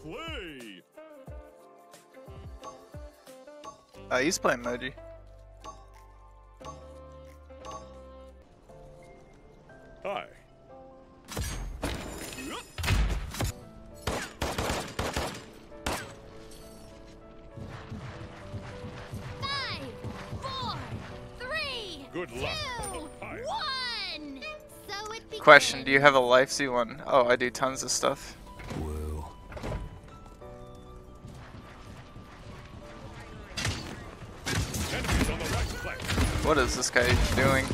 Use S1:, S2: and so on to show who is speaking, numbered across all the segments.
S1: play.
S2: He's playing Moji.
S1: Hi.
S3: 5, 4, 3,
S1: Good luck.
S3: 2, 1. So it begins.
S2: Question, do you have a life C1? Oh, I do tons of stuff.
S4: Woo.
S1: Enemies on the right flank.
S2: What is this guy doing?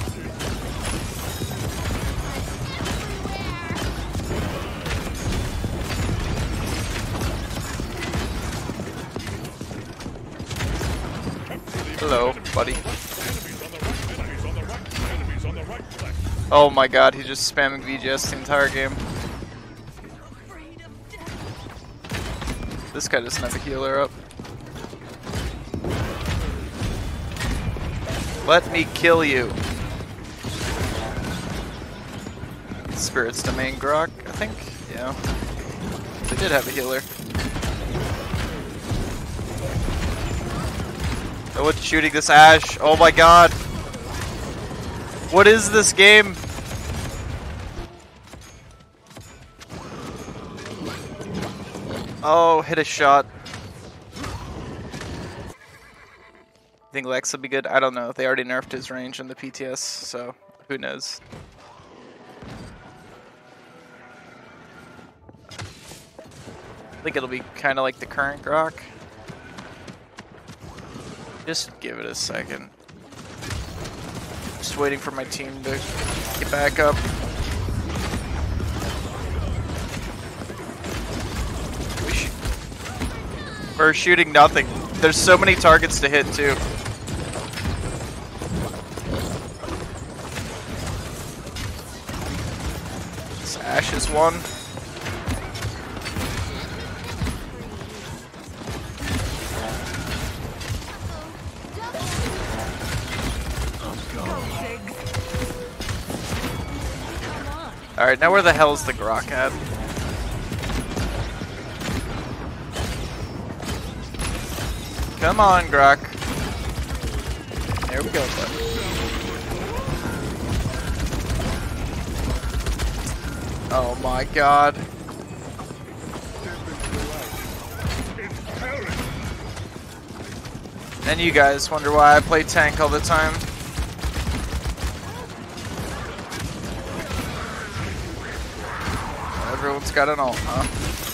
S2: Hello, buddy.
S1: Enemies on the right. Enemies on the right. Enemies on the right flank.
S2: Oh my god, he's just spamming VGS the entire game. This guy doesn't have a healer up. Let me kill you. Spirit's Domain Grok, I think? Yeah. They did have a healer. Oh, what's shooting this Ashe? Oh my god. What is this game? Oh, hit a shot. Think Lex will be good? I don't know. They already nerfed his range in the PTS, so who knows. I think it'll be kind of like the current Grok. Just give it a second. Just waiting for my team to get back up. We're shooting nothing. There's so many targets to hit too. This Ashe is one. Alright, now where the hell is the Grok at? Come on, Grok. There we go, bud. Oh my god. And you guys wonder why I play tank all the time. Everyone's got an ult, huh?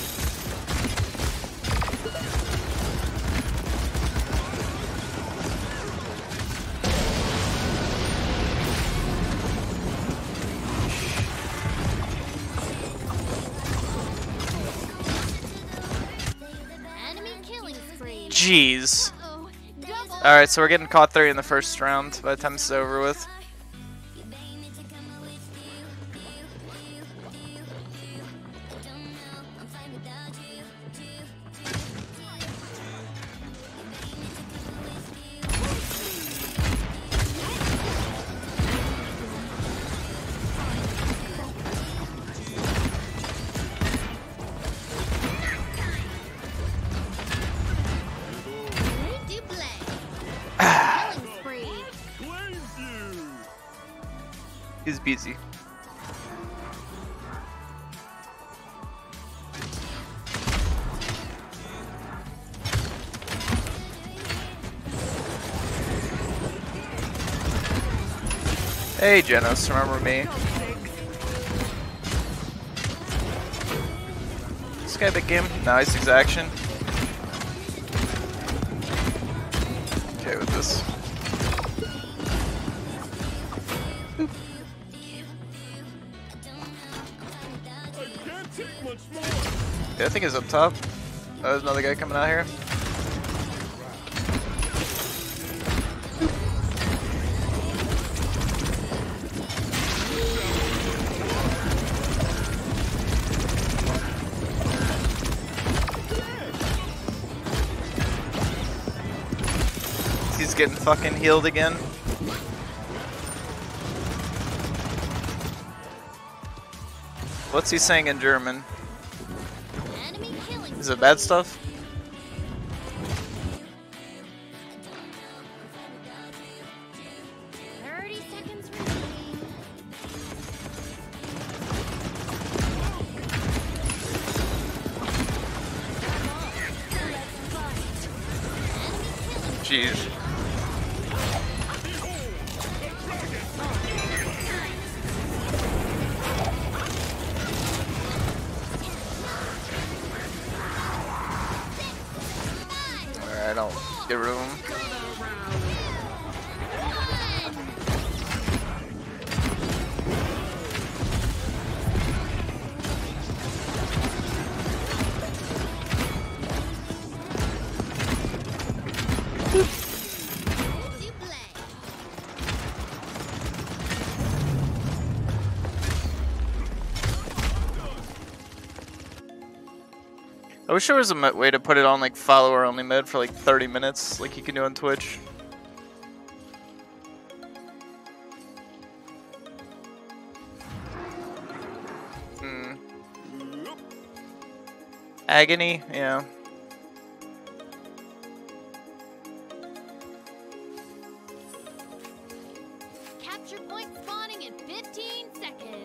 S3: Enemy killing spree.
S2: Jeez.
S3: Uh-oh. Double.
S2: Alright, so we're getting caught 30 in the first round by the time this is over with.
S3: Great to play. Killing spree.
S1: Claims you.
S2: He's busy. Hey, Genos, remember me? This guy big game? Nice exaction. Okay with this.
S1: I can't take much more.
S2: Yeah, I think he's up top. Oh, there's another guy coming out here. He's getting fucking healed again. What's he saying in German?
S3: Enemy killing
S2: Is it bad stuff?
S3: 30 seconds remaining.
S2: Jeez. Alright, I'll get rid of him. I wish there was a way to put it on like follower only mode for like 30 minutes, like you can do on Twitch. Agony, yeah.
S3: Capture point spawning in 15 seconds.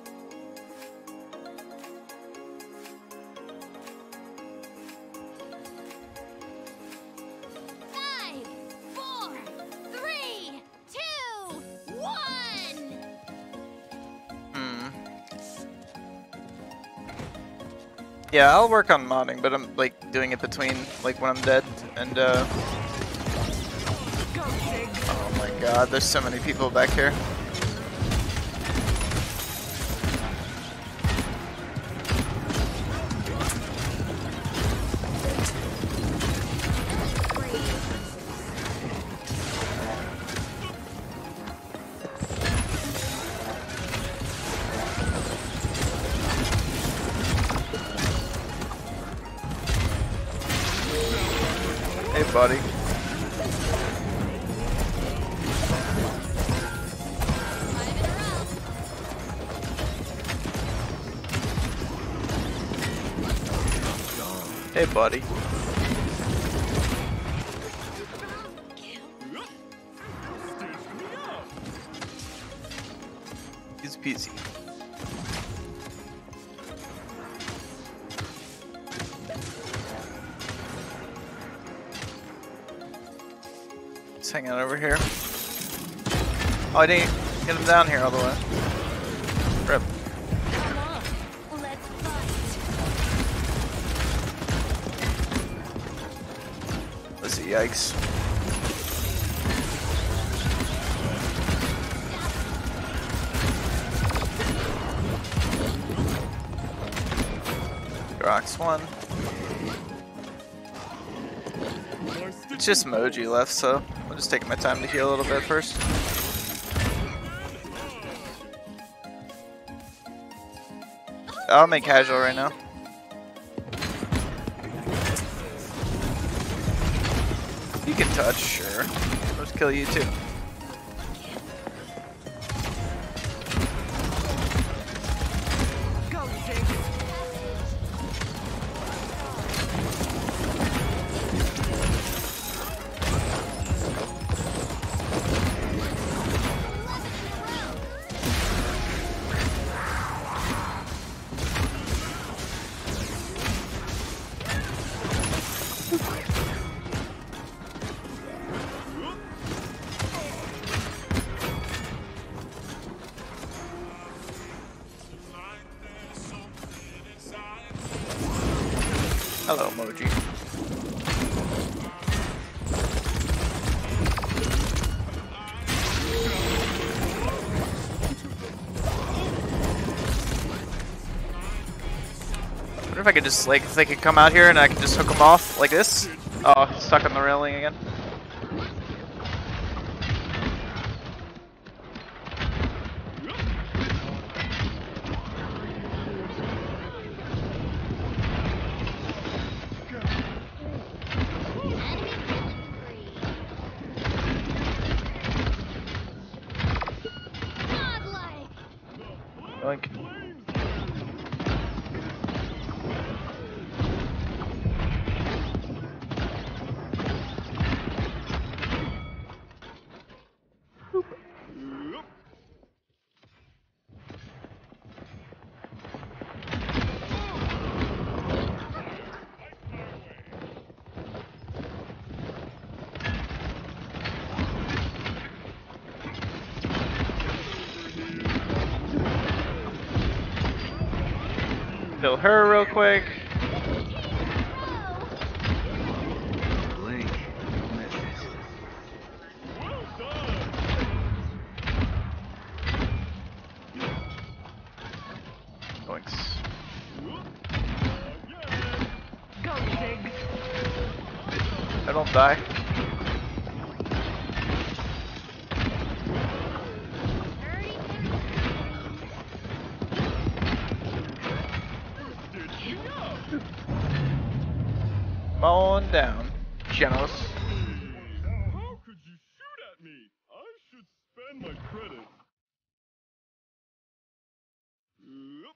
S3: Five, four, three, two, one.
S2: Yeah, I'll work on modding, but I'm like doing it between like when I'm dead and oh my god, there's so many people back here. Hey buddy. Hey buddy. Easy peasy. Just hang out over here. Oh, I didn't get him down here all the way. Rip.
S3: Come on, let's fight.
S2: Let's see, yikes. Rocks one. It's just Moji left, so I'm just taking my time to heal a little bit first. I'll make casual right now. You can touch, sure. I'll just kill you too. Hello, Moji. I wonder if I could just, like, if they could come out here and I could just hook them off like this. Oh, stuck on the railing again. Like, Kill her real quick.
S4: Blink. Miss it.
S1: Well done.
S2: Oinks.
S5: Go, Ziggs.
S2: I don't die. Come on down, Genos.
S1: Now, how could you shoot at me? I should spend my credits. Yep.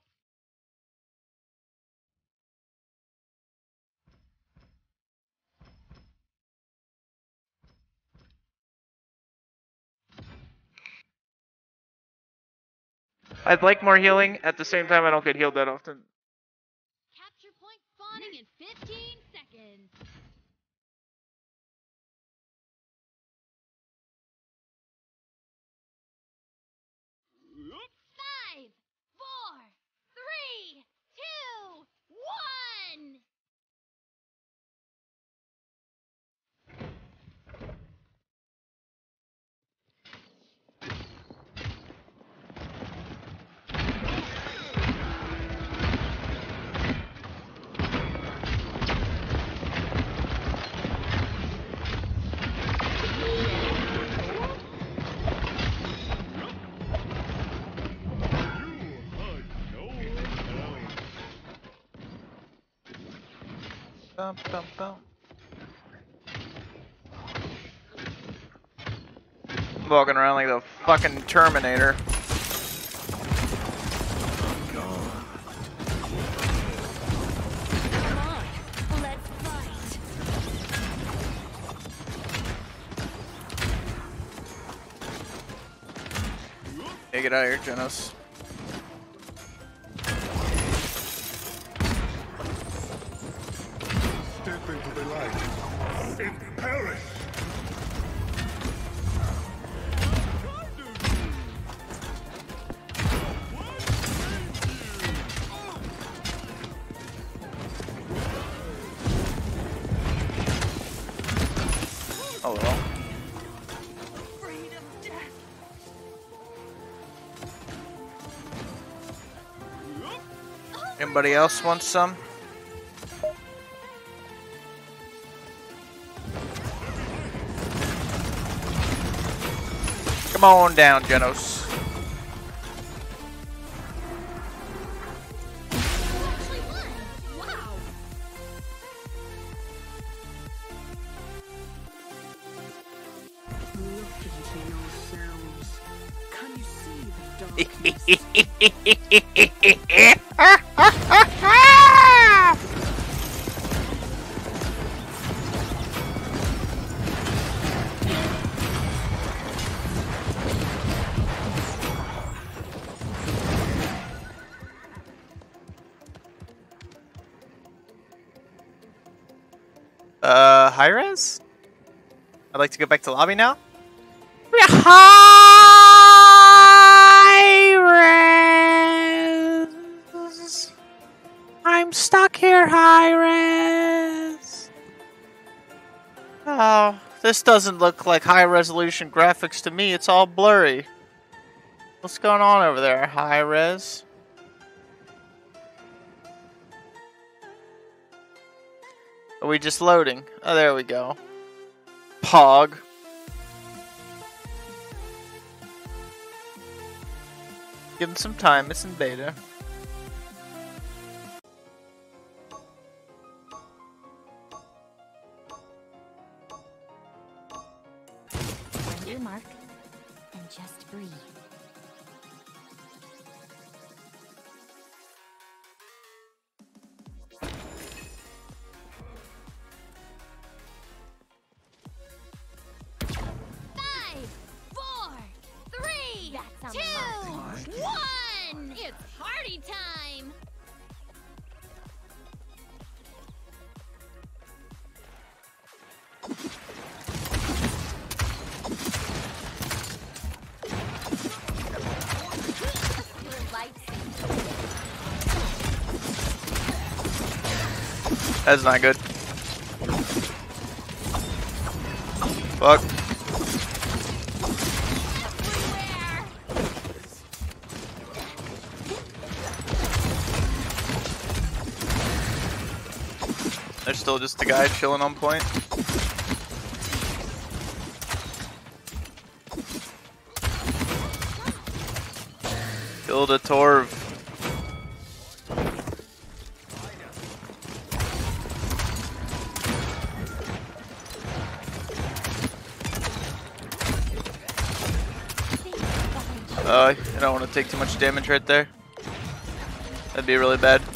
S2: I'd like more healing. At the same time, I don't get healed that often.
S3: Capture point spawning in 15 seconds.
S1: Yep.
S3: 5, 4, 3, 2, 1.
S2: Bum, bum, bum. I'm walking around like the fucking Terminator.
S3: Come on, let's fight.
S2: Hey, get out of here, Genos.
S1: Step into the light and perish.
S2: Oh well.
S5: Freedom, death.
S2: Anybody else want some? Come on down, Genos.
S3: You actually won. Wow.
S5: Look into yourselves. Can you see the darkness?
S2: High res? I'd like to go back to lobby now. High res. I'm stuck here, high res. Oh, this doesn't look like high resolution graphics to me. It's all blurry. What's going on over there, high res? Are we just loading? Oh, there we go. Pog. Give him some time, it's in beta.
S3: Find your mark and just breathe. Two, one! It's party time!
S2: That's not good. Fuck. There's still just a guy chilling on point. Killed a Torv. I don't want to take too much damage right there. That'd be really bad.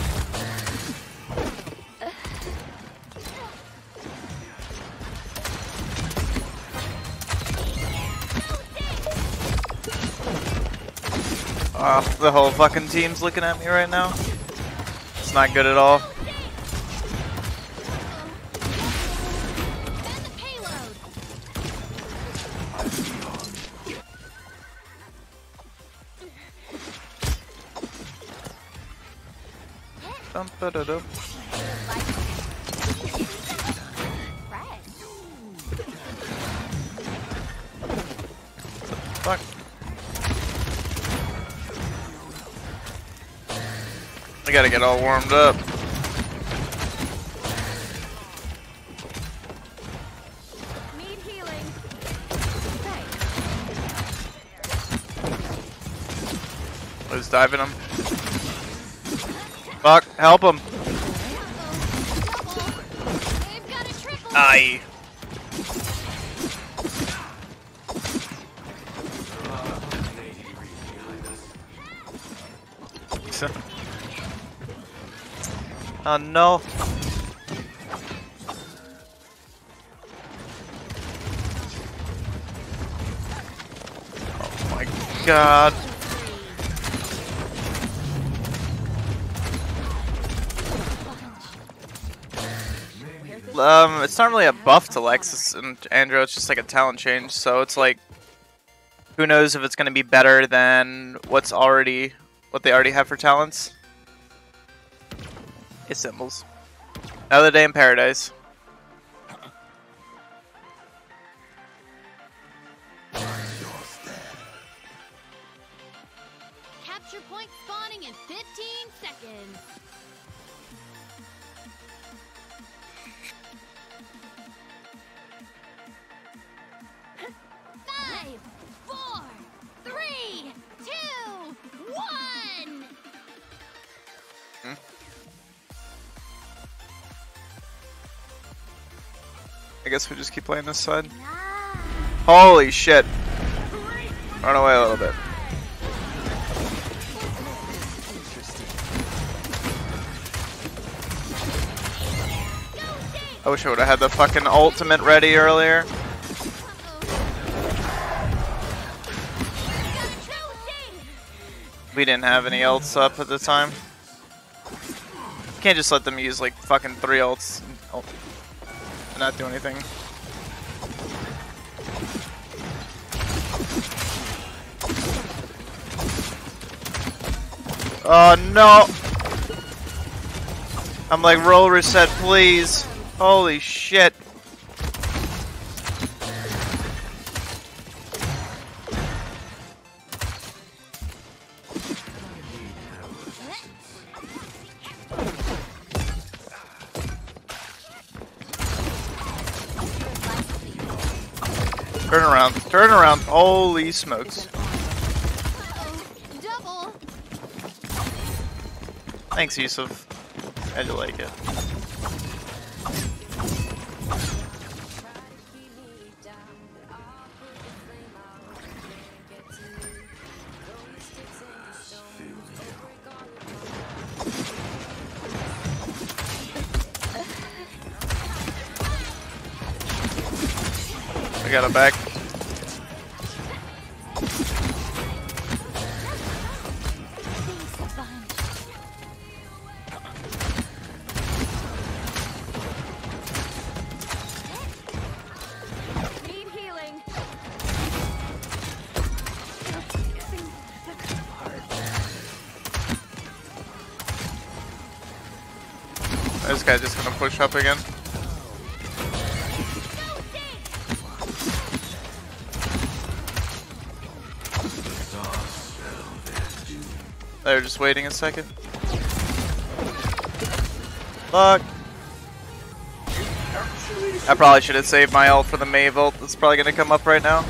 S2: The whole fucking team's looking at me right now. It's not good at all. Dum-ba-da-dum. Fuck. I gotta get all warmed up.
S3: Need healing.
S2: Who's diving him? Fuck, help him.
S3: They've got a triple.
S2: Aye. Oh no. Oh my god. It's not really a buff to Lexus and Andrew, it's just like a talent change, so it's like, who knows if it's gonna be better than what they already have for talents. It's symbols. Another day in paradise.
S3: Capture point spawning in 15 seconds. Five, 4, 3, 2, 1.
S2: I guess we just keep playing this side. Holy shit. Run away a little bit. I wish I would have had the fucking ultimate ready earlier. We didn't have any ults up at the time. Can't just let them use like fucking 3 ults and not do anything. Oh no! I'm like, roll reset, please. Holy shit. Turn around, turn around. Holy smokes.
S3: Double.
S2: Thanks, Yusuf. How'd you like it? I got it back.
S3: Need healing.
S2: There's guy just gonna push up again? They're just waiting a second. Fuck. I probably should have saved my ult for the Mave ult. That's probably gonna come up right now.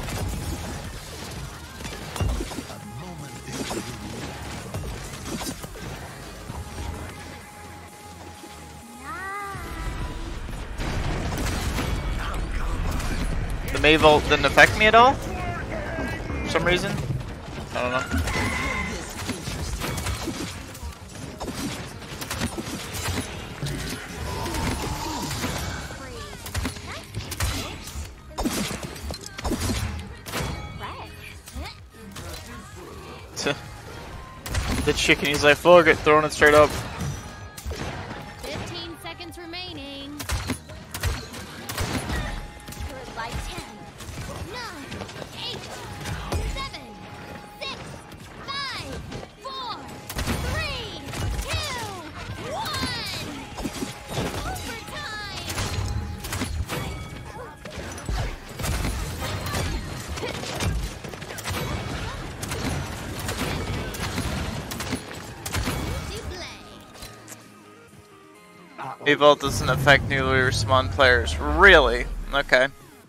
S2: The Mave ult didn't affect me at all? For some reason? I don't know. The chicken, he's like, fuck it, throwing it straight up.
S3: 15 seconds remaining. Good by 10, 9, 8, 7, 6, 5, 4, 3, 2, 1. Overtime.
S2: Mave ult doesn't affect newly respawned players. Really? Okay.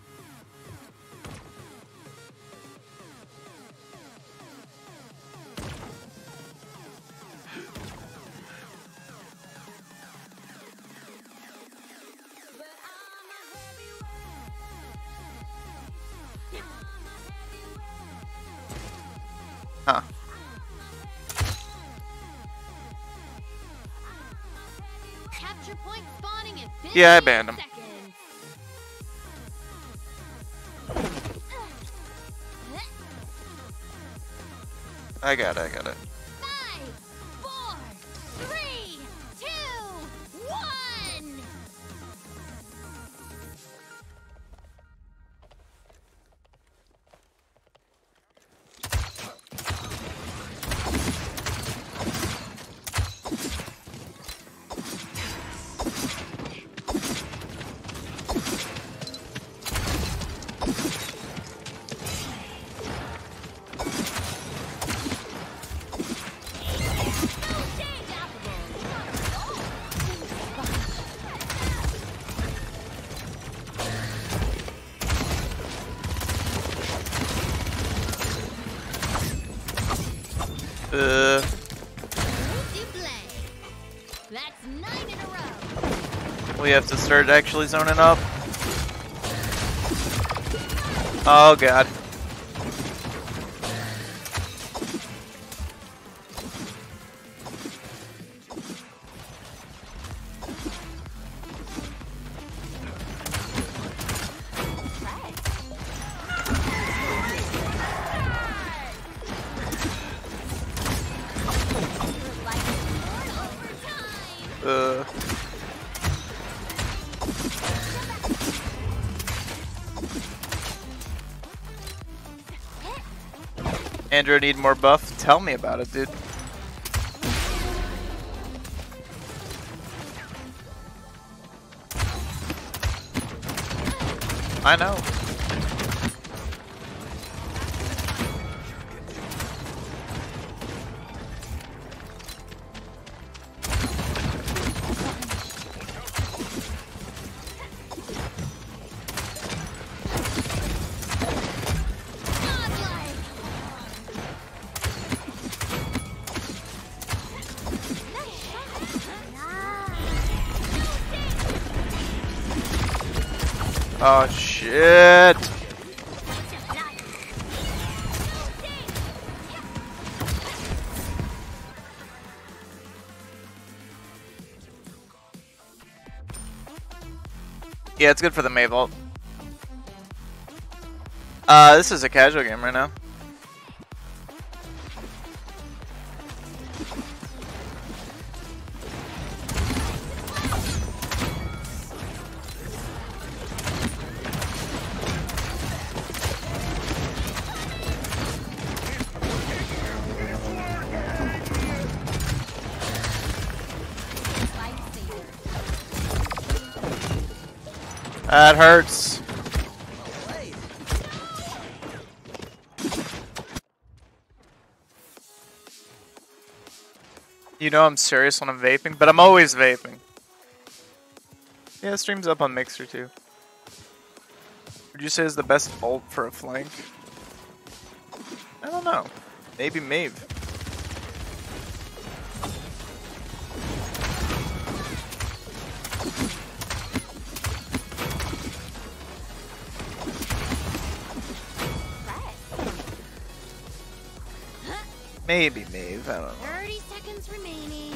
S2: Huh.
S3: Capture point spawning in 15
S2: Yeah, I banned him.
S3: seconds.
S2: I got it.
S3: 5, 4, 3, 2, 1. That's 9 in a row.
S2: We have to start actually zoning up. Oh god. Andrew, need more buff? Tell me about it, dude. I know. Oh shit! Yeah, it's good for the Mave ult. This is a casual game right now. That hurts. You know I'm serious when I'm vaping, but I'm always vaping. Yeah, stream's up on Mixer too. Would you say is the best ult for a flank? I don't know. Maybe Maeve. Maybe Maeve, I don't know.
S3: 30 seconds remaining.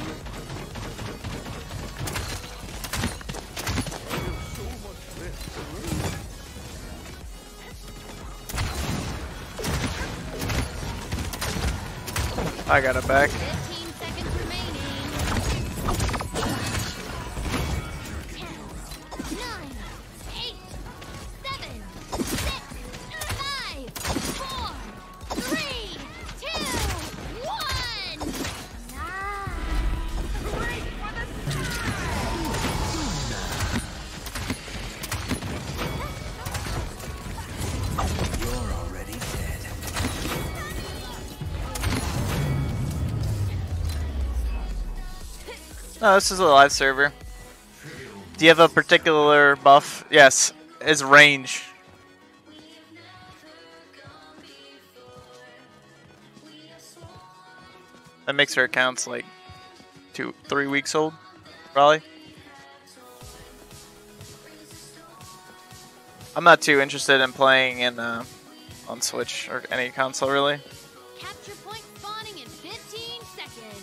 S2: I got it back.
S3: 15 seconds remaining. 10, 9, 8, 7, 6, 5, 4, 3, 2, 1. Wait for the
S4: You're already dead.
S2: No, this is a live server. Do you have a particular buff? Yes, is range. That makes her accounts like 2-3 weeks old, probably. I'm not too interested in playing in on Switch or any console really.
S3: capture point spawning in 15 seconds.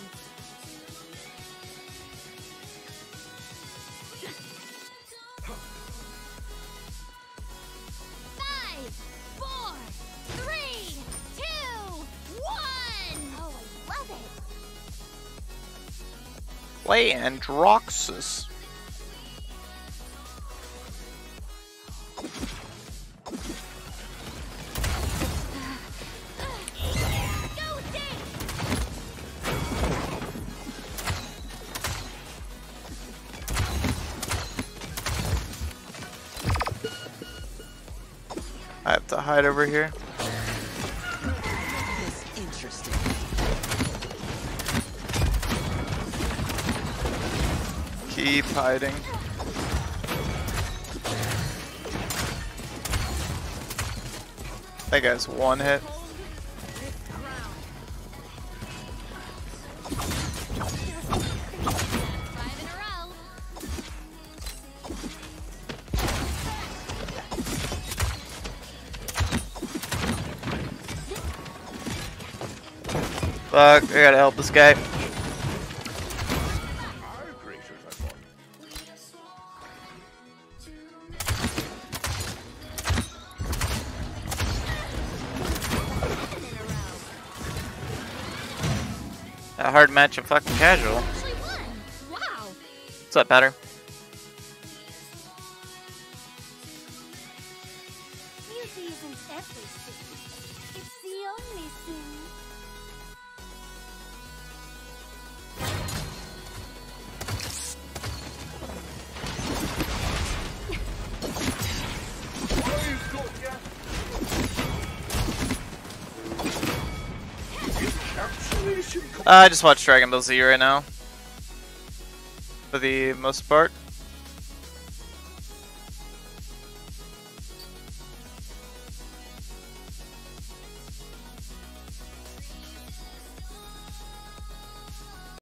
S3: 5, 4, 3, 2, 1. Oh, I love it.
S2: Play Androxus.
S3: Go Dave!
S2: I have to hide over here.
S6: Interesting.
S2: Keep hiding. That guy's one hit.
S3: 5 in a row.
S2: Fuck, I gotta help this guy. A hard match of fucking casual.
S3: Actually won. Wow.
S2: What's up, Patter?
S3: Beauty isn't everything. It's the only thing.
S2: I just watched Dragon Ball Z right now. For the most part.